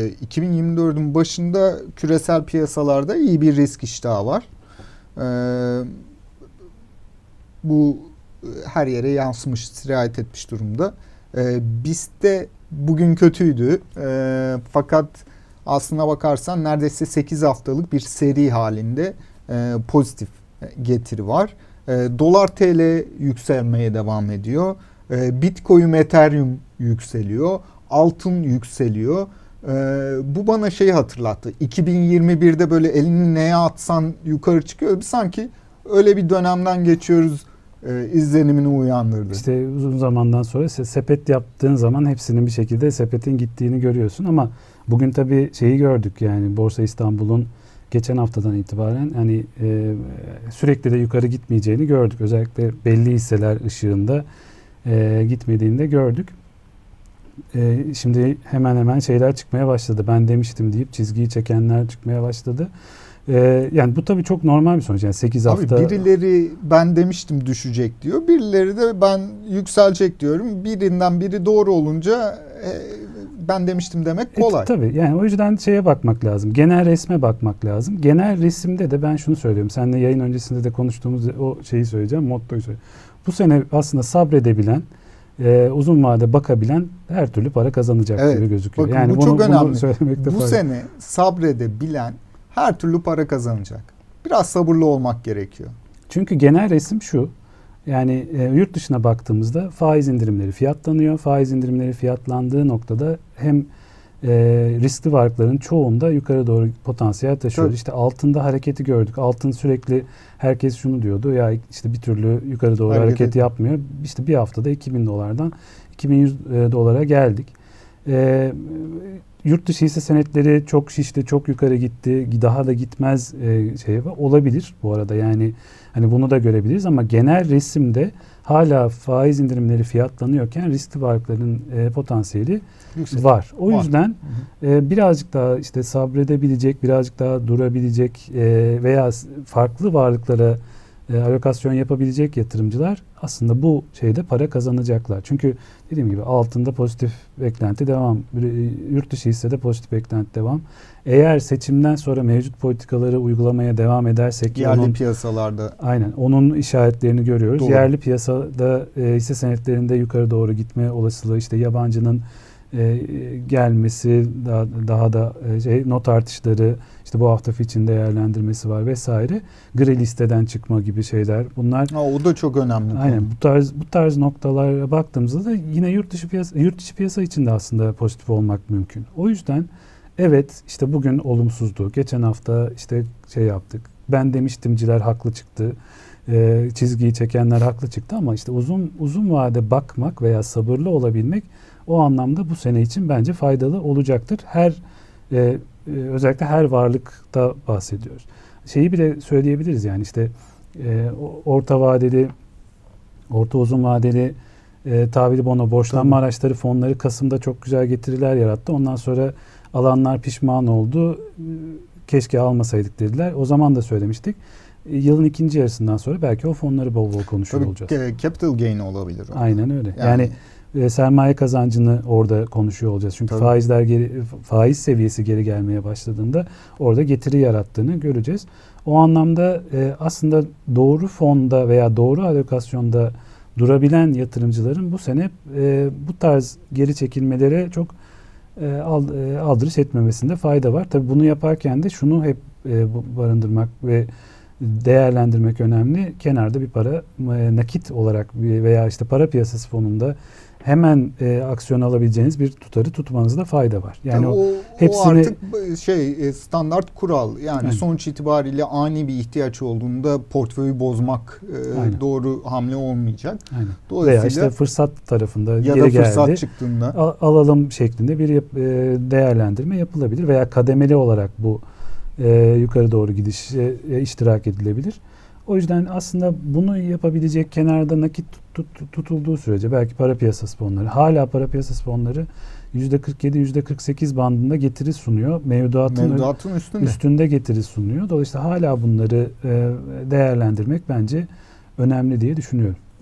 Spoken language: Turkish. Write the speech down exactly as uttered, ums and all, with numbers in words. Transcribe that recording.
iki bin yirmi dördün başında küresel piyasalarda iyi bir risk iştahı var. E, bu her yere yansımış, sirayet etmiş durumda. E, B I S T'te bugün kötüydü. E, fakat aslına bakarsan neredeyse sekiz haftalık bir seri halinde e, pozitif getiri var. E, Dolar T L yükselmeye devam ediyor. E, Bitcoin, Ethereum yükseliyor. Altın yükseliyor. E, bu bana şeyi hatırlattı. iki bin yirmi birde böyle elini neye atsan yukarı çıkıyor. Sanki öyle bir dönemden geçiyoruz e, izlenimini uyandırdı. İşte uzun zamandan sonra sepet yaptığın zaman hepsinin bir şekilde sepetin gittiğini görüyorsun ama bugün tabii şeyi gördük, yani Borsa İstanbul'un geçen haftadan itibaren hani e, sürekli de yukarı gitmeyeceğini gördük. Özellikle belli hisseler ışığında e, gitmediğini de gördük. E, şimdi hemen hemen şeyler çıkmaya başladı. Ben demiştim deyip çizgiyi çekenler çıkmaya başladı. E, yani bu tabii çok normal bir sonuç. Yani sekiz Abi hafta. Birileri ben demiştim düşecek diyor. Birileri de ben yükselecek diyorum. Birinden biri doğru olunca e, ben demiştim demek kolay. E, tabii yani o yüzden şeye bakmak lazım. Genel resme bakmak lazım. Genel resimde de ben şunu söylüyorum. Seninle yayın öncesinde de konuştuğumuz o şeyi söyleyeceğim. Mottoyu söyleyeceğim. Bu sene aslında sabredebilen, e, uzun vade bakabilen her türlü para kazanacak evet, gibi gözüküyor. Bakın, yani bu bunu, çok önemli. söylemekte bu fayda. sene sabredebilen her türlü para kazanacak. Biraz sabırlı olmak gerekiyor. Çünkü genel resim şu. Yani e, yurt dışına baktığımızda faiz indirimleri fiyatlanıyor. Faiz indirimleri fiyatlandığı noktada hem e, riskli varlıkların çoğunda yukarı doğru potansiyel taşıyor. İşte altında hareketi gördük. Altın sürekli herkes şunu diyordu. Ya işte bir türlü yukarı doğru hareket, hareket yapmıyor. İşte bir haftada iki bin dolardan iki bin yüz e, dolara geldik. E, yurt dışı hisse senetleri çok şişti, çok yukarı gitti. Daha da gitmez e, şey olabilir bu arada. Yani hani bunu da görebiliriz ama genel resimde hala faiz indirimleri fiyatlanıyorken riskli varlıkların e, potansiyeli yüksek var. O var. yüzden e, birazcık daha işte sabredebilecek, birazcık daha durabilecek e, veya farklı varlıklara e, alokasyon yapabilecek yatırımcılar aslında bu şeyde para kazanacaklar. Çünkü dediğim gibi altında pozitif beklenti devam, yurt dışı hissede pozitif beklenti devam. Eğer seçimden sonra mevcut politikaları uygulamaya devam edersek yerli onun, piyasalarda aynen onun işaretlerini görüyoruz. Doğru. Yerli piyasada e, hisse senetlerinde yukarı doğru gitme olasılığı, işte yabancının e, gelmesi, daha, daha da e, şey, not artışları, işte bu hafta Fitch'in değerlendirmesi var vesaire. Gri listeden çıkma gibi şeyler. Bunlar ha, o da çok önemli. Aynen bu tarz bu tarz noktalara baktığımızda da yine yurt dışı piyasa yurt dışı piyasa için de aslında pozitif olmak mümkün. O yüzden evet işte bugün olumsuzdu. Geçen hafta işte şey yaptık. Ben demiştimciler haklı çıktı. Ee, çizgiyi çekenler haklı çıktı ama işte uzun uzun vade bakmak veya sabırlı olabilmek o anlamda bu sene için bence faydalı olacaktır. Her e, özellikle her varlıkta bahsediyoruz. Şeyi bile söyleyebiliriz yani işte e, orta vadeli, orta uzun vadeli e, tahvili bono, borçlanma Tabii. araçları fonları Kasım'da çok güzel getiriler yarattı. Ondan sonra alanlar pişman oldu. Keşke almasaydık dediler. O zaman da söylemiştik. Yılın ikinci yarısından sonra belki o fonları bol bol konuşuyor Tabii olacağız. Capital gain olabilir. O. Aynen öyle. Yani, yani e, sermaye kazancını orada konuşuyor olacağız. Çünkü Tabii. faizler geri, faiz seviyesi geri gelmeye başladığında orada getiri yarattığını göreceğiz. O anlamda e, aslında doğru fonda veya doğru alokasyonda durabilen yatırımcıların bu sene e, bu tarz geri çekilmelere çok e, aldırış etmemesinde fayda var. Tabii bunu yaparken de şunu hep e, barındırmak ve değerlendirmek önemli. Kenarda bir para e, nakit olarak veya işte para piyasası fonunda hemen e, aksiyon alabileceğiniz bir tutarı tutmanızda fayda var. Yani ya o, o hepsini o artık şey standart kural. Yani Aynen. sonuç itibariyle ani bir ihtiyaç olduğunda portföyü bozmak e, doğru hamle olmayacak. Aynen. Dolayısıyla veya işte fırsat tarafında ya geri da fırsat geldi, çıktığında al, alalım şeklinde bir yap, e, değerlendirme yapılabilir veya kademeli olarak bu e, yukarı doğru gidişe e, iştirak edilebilir. O yüzden aslında bunu yapabilecek kenarda nakit tut, tut, tutulduğu sürece belki para piyasası fonları, hala para piyasası fonları yüzde kırk yedi yüzde kırk sekiz bandında getiri sunuyor. Mevduatın, Mevduatın üstünde. üstünde getiri sunuyor. Dolayısıyla hala bunları e, değerlendirmek bence önemli diye düşünüyorum.